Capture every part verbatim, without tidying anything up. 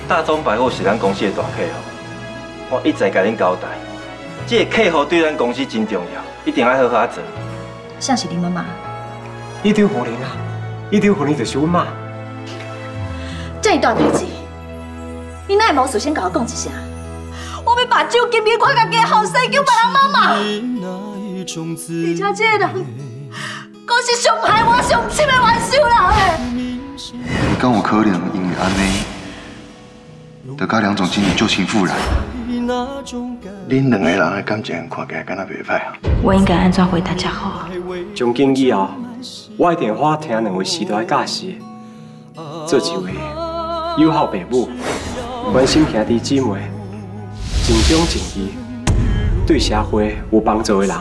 大中百货是咱公司的大客户，我一再甲恁交代，这个客户对咱公司真重要，一定要好好做。 像是恁妈妈， 一丢互恁啊，一丢互恁就是阮妈。 这段代志，你哪会无事先甲我讲一声？我要把酒金面看家己的后生叫别人妈妈。而且这个人，阁是上害我上深的冤仇人。 你敢有可能因为安尼，就甲梁总经理旧情复燃？恁两个人的感情看起来敢若袂歹啊。 我应该安怎回答才好啊？ 从今以后，我一定好听两位时代的教示，做一位友好爸母，关心兄弟姊妹，尽忠尽义，对社会有帮助的人。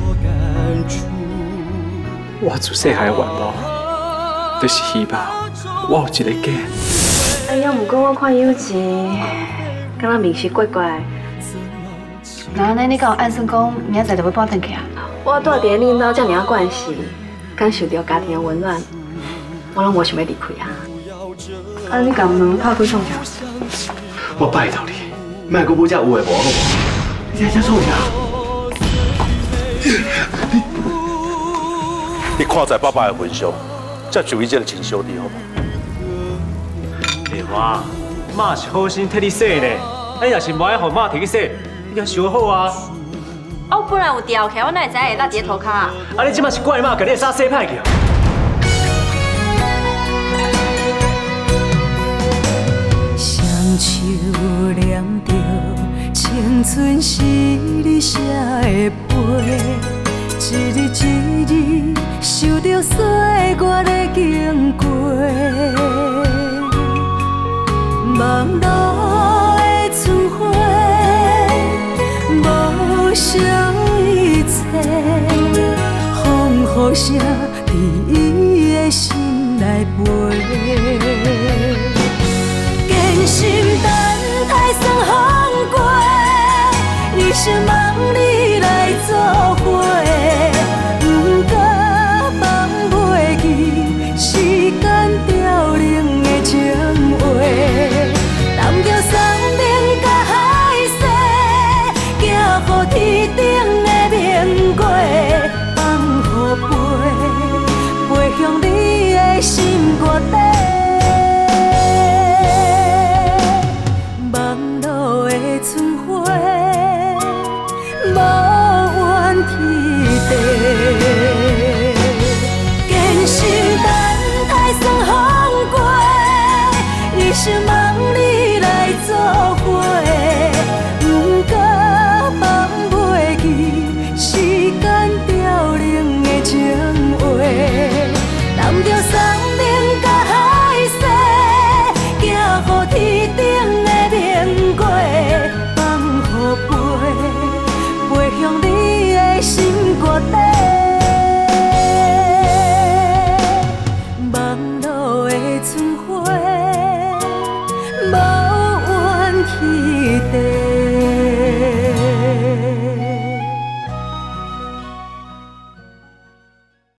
我自细汉的愿望，就是希望我有一个家。 哎呀，不过我看有钱，敢若面色怪怪。 那安尼你甲我暗算讲，明仔载就要搬转去啊？ 我住伫恁兜遮尔啊惯势，感受到家庭的温暖，我拢无想要离开啊。啊，你甲门拍开创啥？ 我拜托你，莫阁补遮有诶无好无？你在遮创啥？ 你看在爸爸的份上，才注意这个亲兄弟，好无？ 丽华，妈是好心替你洗呢，啊，你若是无爱互妈替你洗，你也想好啊。 哦，本来有吊起，我哪会知会落伫涂骹？啊， 你即马是怪妈，甲你的衫洗歹去啊？ 双手念着青春是你写的碑，一日一日受着岁月的经过。望路的春花，无想一切，风雨声伫伊的心内飞。艰辛等待算风过，你是望你来作伙，不过放袂记时间凋零的情话。南桥山顶甲海西，行乎天顶的明月，放乎飞，飞向你的心肝底。望路的春花，无怨天地。艰辛等待算风过，你是。